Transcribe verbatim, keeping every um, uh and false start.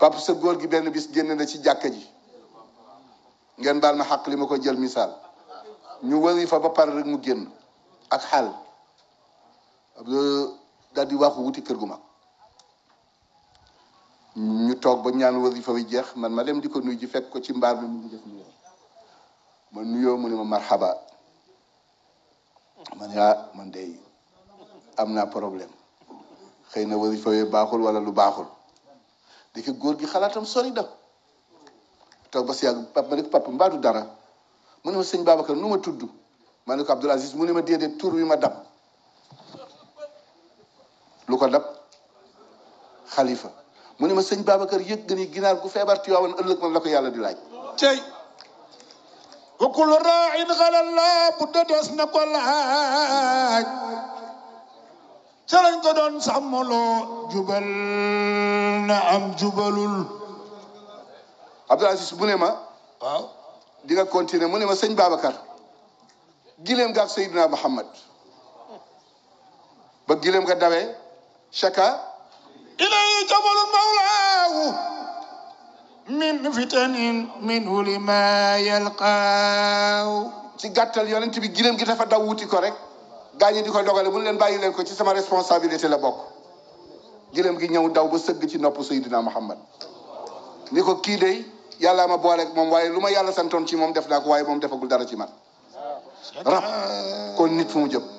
papa sa góor gi benn bis génn na ci jàkka ji ngeen baal ma xàq li ma ko jël misaal ñu wari fa ba pare rek mu génn ak xaal daal di waxu wuti kër gu mag ñu toog ba ñaan wasifa wi jeex man ma dem di ko nuyu ji fekk ko ci mbaar mi mu ngi def nuyoo ma nuyoo mu ne ma marhaba man yaa man de am naa problème xëy na wasifa wi baaxul wala lu baaxul di ko góor gi xalaatam sori da toog ba si yàgg papa ma ne ko papa mbaadu dara mu ne ma sëñ Babacar nu ma tudd ma ne ko Abdoul Aziz mu ne ma déedéet tur wi ma dab lu ko dab xalifa mu ne ma sëñ Babacar yëg nga ni ginaar gu feebar Tiwaawan ëllëg man la ko yàlla di laaj cey wa kullu raa'in xalalla bu des na ko laaj ca lañ ko doon sàmmaloo jubal na am jubalul Abdoul Aziz mu ne ma waaw di nga continuer mu ne ma sëñ Babacar gileem ga ak Seydina Muhammad ba gileem nga dawee chaka ilay jabalul mawlaahu min fitanin min ulima yalqaaw ci gàttal yonent bi gileem gi dafa daw wuti ko rek gaañi di ko dogale mu leen bàyyi leen ko ci sama responsabilité la bokk gileem gi ñëw daw ba sëgg ci nopp Seydina Muhammad ni ko kii de yàlla ma booleeg moom waaye lu ma yàlla santoon ci moom def naa ko waaye moom defagul dara ci man rab kon nit fu mu jëm